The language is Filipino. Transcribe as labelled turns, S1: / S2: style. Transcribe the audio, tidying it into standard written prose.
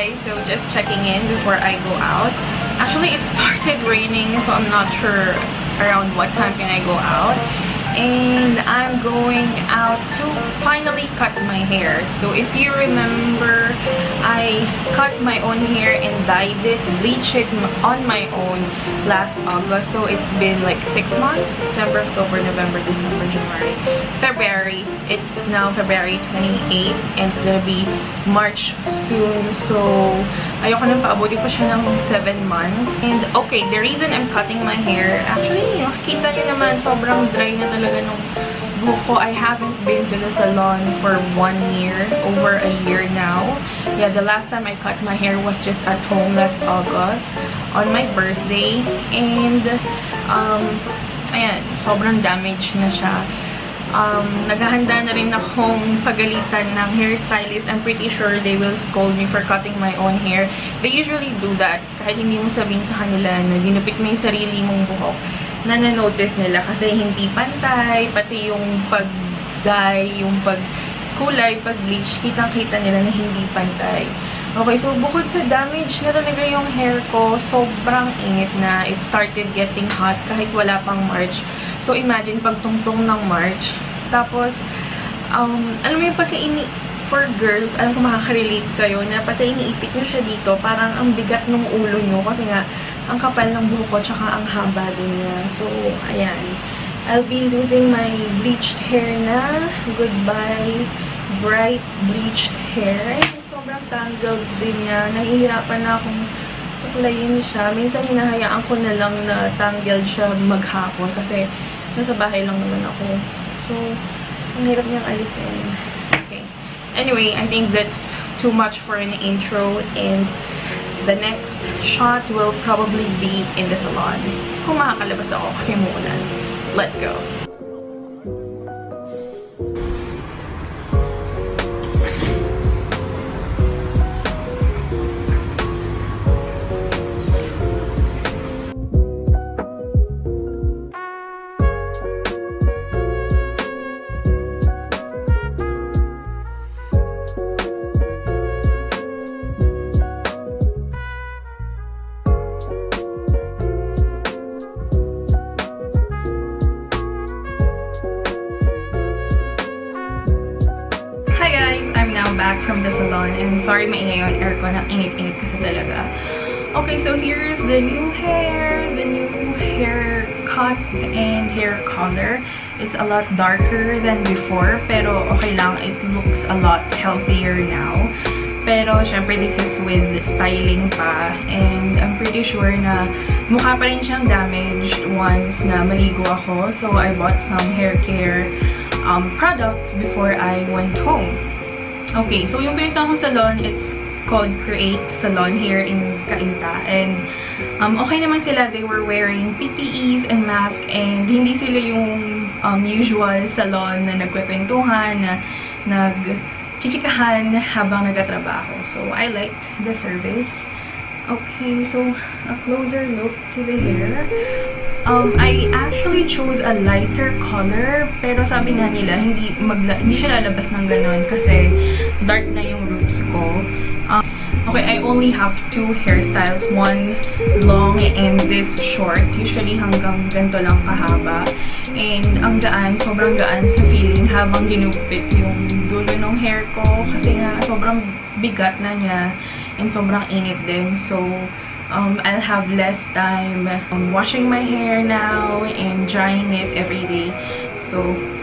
S1: guys, so just checking in before I go out. Actually, it started raining, so I'm not sure around what time can I go out. And I'm going out to finally cut my hair. So if you remember, I cut my own hair and dyed it, bleached it on my own last August. So it's been like 6 months, September, October, November, December, January, February. It's now February 28 and it's gonna be March soon. So ayoko nang paabuti pa siya ng 7 months. And okay, the reason I'm cutting my hair, actually, nakikita nyo naman, sobrang dry na talaga nung buhok ko. I haven't been to the salon for 1 year, over a year now. Yeah, the last time I cut my hair was just at home last August on my birthday. And ayan, sobrang damaged na siya. Naghahanda na rin akong pagalitan ng hairstylist. I'm pretty sure they will scold me for cutting my own hair. They usually do that. Kahit hindi mo sabihin sa kanila na ginupit mo yung sarili mong buhok, nanonotice nila kasi hindi pantay, pati yung pag-dye, yung pag-kulay, pag-bleach, kitang-kita nila na hindi pantay. Okay, so bukod sa damage na talaga yung hair ko, sobrang init na. It started getting hot kahit wala pang March. So imagine, pagtungtong ng March, tapos, alam mo yung for girls, alam ko makaka-relate kayo, na pagka iniipit nyo siya dito, parang ang bigat ng ulo nyo kasi nga, ang kapal ng buhok ko, tsaka ang haba din niya. So, ayan. I'll be losing my bleached hair na. Goodbye, bright bleached hair. Ay, sobrang tangled din niya. Nahihirapan na akong suklayin siya. Minsan, hinahayaan ko na lang na tangled siya maghapon kasi nasa bahay lang naman ako. So, ang hirap niyang alisin. Okay. Anyway, I think that's too much for an intro, and the next shot will probably be in the salon. Kung makakalabas ako kasi umuulan. Let's go! Back from the salon, and sorry maingay yung aircon, ang init-init kasi talaga. Okay, so here's the new hair cut and hair color. It's a lot darker than before, pero okay lang, it looks a lot healthier now. Pero syempre this is with styling pa, and I'm pretty sure na mukha pa rin siyang damaged once na maligo ako. So I bought some hair care products before I went home. Okay, so yung pinunta kong salon, it's called Create Salon here in Cainta. And okay naman sila. They were wearing PPEs and mask, and hindi sila yung usual salon na nagkwekwentuhan, na nagchichikahan habang nagtatrabaho. So I liked the service. Okay, so a closer look to the hair. I actually chose a lighter color, pero sabi nga nila, hindi siya lalabas ng ganon kasi dark na yung roots ko. Okay, I only have 2 hairstyles, one long and this short. Usually hanggang ganito lang kahaba. And ang gaan, sobrang gaan sa feeling habang ginupit yung dulo ng hair ko kasi nga sobrang bigat na niya and sobrang init din. So I'll have less time washing my hair now and drying it every day. So